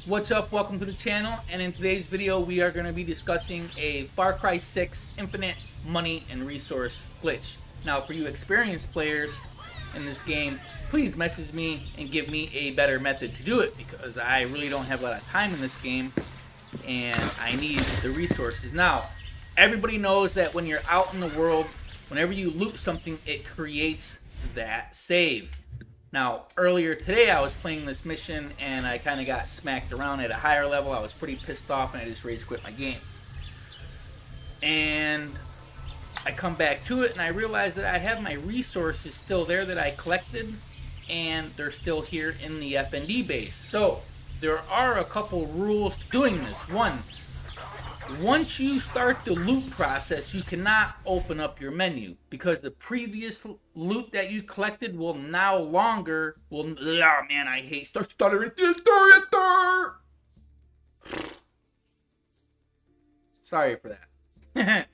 What's up? Welcome to the channel, and in today's video we are going to be discussing a Far Cry 6 infinite money and resource glitch. Now for you experienced players in this game, please message me and give me a better method to do it, because I really don't have a lot of time in this game and I need the resources. Now, everybody knows that when you're out in the world, whenever you loot something, it creates that save. Now, earlier today I was playing this mission and I kind of got smacked around at a higher level. I was pretty pissed off and I just rage quit my game. And I come back to it and I realize that I have my resources still there that I collected, and they're still here in the FND base. So, there are a couple rules to doing this. One, once you start the loot process, you cannot open up your menu, because the previous loot that you collected will now longer oh man, I hate stuttering. Sorry for that.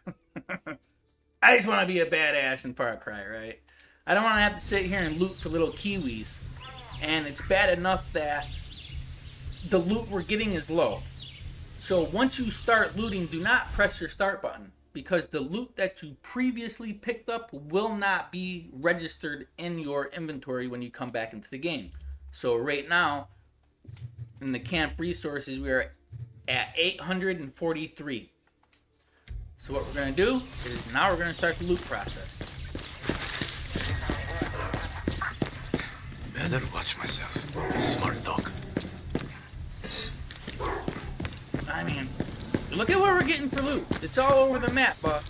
I just want to be a badass in Far Cry, right? I don't want to have to sit here and loot for little kiwis, and it's bad enough that the loot we're getting is low. So once you start looting, do not press your start button, because the loot that you previously picked up will not be registered in your inventory when you come back into the game. So right now, in the camp resources, we are at 843. So what we're going to do is now we're going to start the loot process. Better watch myself. A smart dog. I mean, look at what we're getting for loot. It's all over the map, but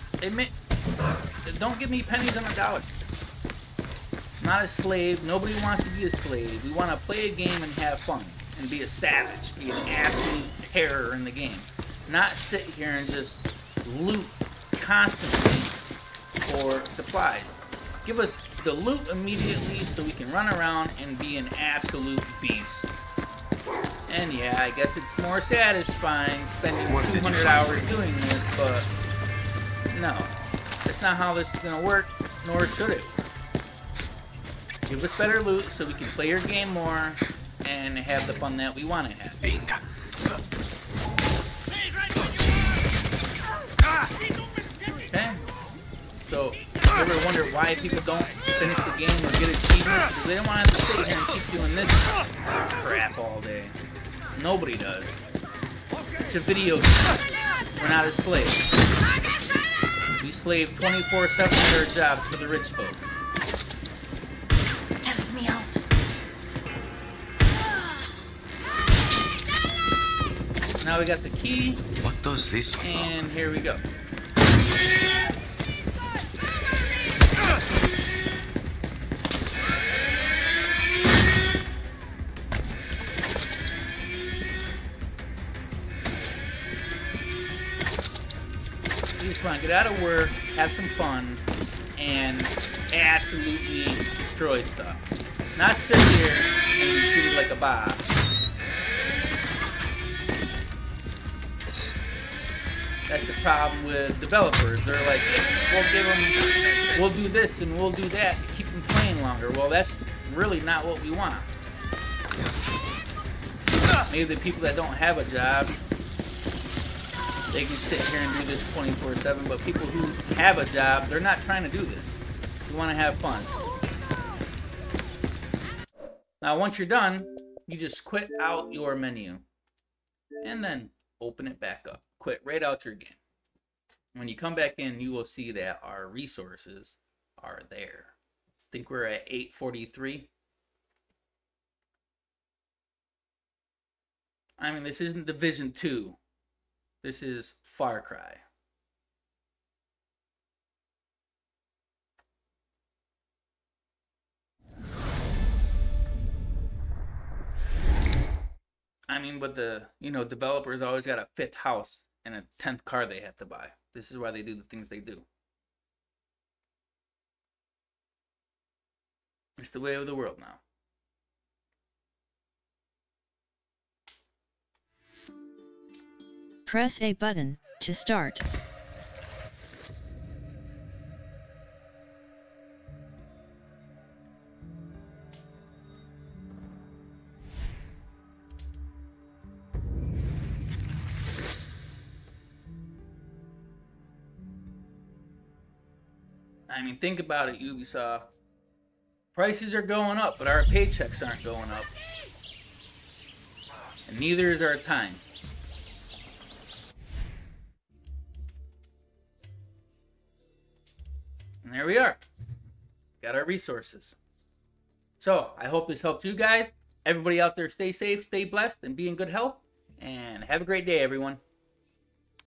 don't give me pennies on the dollar. I'm not a slave. Nobody wants to be a slave. We want to play a game and have fun and be a savage, be an absolute terror in the game. Not sit here and just loot constantly for supplies. Give us the loot immediately so we can run around and be an absolute beast. And yeah, I guess it's more satisfying spending 200 hours doing this, but no. That's not how this is going to work, nor should it. Give us better loot so we can play your game more and have the fun that we want to have. Okay? So, you ever wonder why people don't finish the game or get achievements? Because they don't want to have to sit here and keep doing this crap all day. Nobody does. It's a video game. We're not a slave. We slave 24/7 at our jobs for the rich folk. Help me out. Now we got the key. What does this one? And here we go. You just want to get out of work, have some fun, and absolutely destroy stuff. Not sit here and be treated like a boss. That's the problem with developers. They're like, we'll do this and we'll do that to keep them playing longer. Well, that's really not what we want. Maybe the people that don't have a job, they can sit here and do this 24/7, but people who have a job, they're not trying to do this. We want to have fun. Now, once you're done, you just quit out your menu and then open it back up. Quit right out your game. When you come back in, you will see that our resources are there. I think we're at 843. I mean, this isn't Division 2. This is Far Cry. I mean, but developers always got a 5th house and a 10th car they have to buy. This is why they do the things they do. It's the way of the world now. Press A button to start. I mean, think about it, Ubisoft. Prices are going up, but our paychecks aren't going up. And neither is our time. And there we are. Got our resources. So, I hope this helped you guys. Everybody out there, stay safe, stay blessed, and be in good health. And have a great day, everyone.